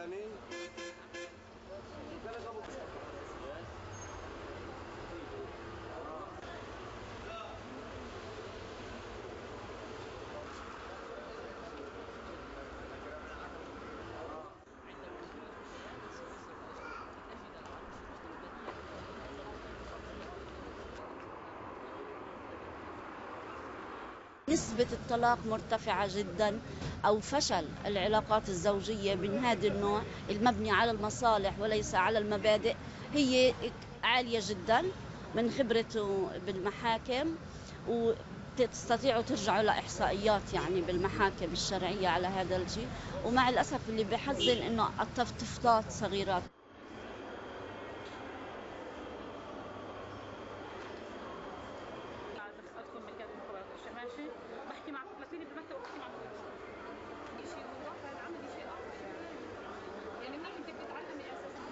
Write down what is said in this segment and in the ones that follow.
نسبة الطلاق مرتفعة جدا، أو فشل العلاقات الزوجية من هذا النوع المبني على المصالح وليس على المبادئ هي عالية جدا من خبرته بالمحاكم، وتستطيعوا ترجعوا لإحصائيات يعني بالمحاكم الشرعية على هذا الشيء. ومع الأسف اللي بحزن إنه الطفلات صغيرات. ادخل مكاتب مخابرات الاشياء ماشي، بحكي معك 30 بالمكتب وبحكي معك شيء هو هذا عملي شيء اخر يعني منيح انت بتتعلمي اساسا.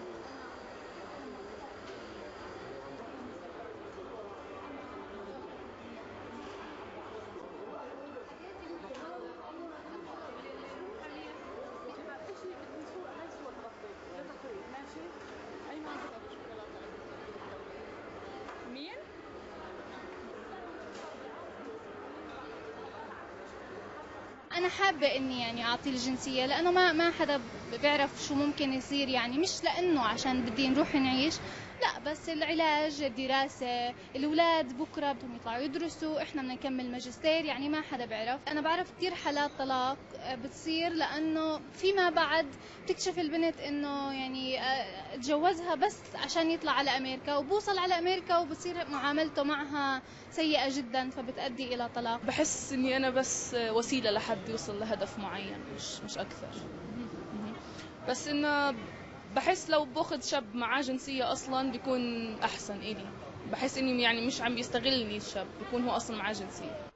ماشي ايمن مين؟ أنا حابة إني يعني أعطي الجنسية، لأنه ما حدا بيعرف شو ممكن يصير، يعني مش لأنه عشان بدي نروح نعيش، لا، بس العلاج، الدراسة، الأولاد بكرة بدهم يطلعوا يدرسوا، إحنا بدنا نكمل ماجستير، يعني ما حدا بيعرف. أنا بعرف كتير حالات طلاق بتصير لأنه فيما بعد تكشف البنت إنه يعني تجوزها بس عشان يطلع على أمريكا، وبوصل على أمريكا وبصير معاملته معها سيئة جدا، فبتؤدي إلى طلاق. بحس إني أنا بس وسيلة لحد يوصل لهدف معين، مش أكثر. بس إنه بحس لو باخذ شاب معاه جنسية أصلا بيكون أحسن إلي. بحس إني يعني مش عم بيستغلني الشاب، بيكون هو أصلا معاه جنسية.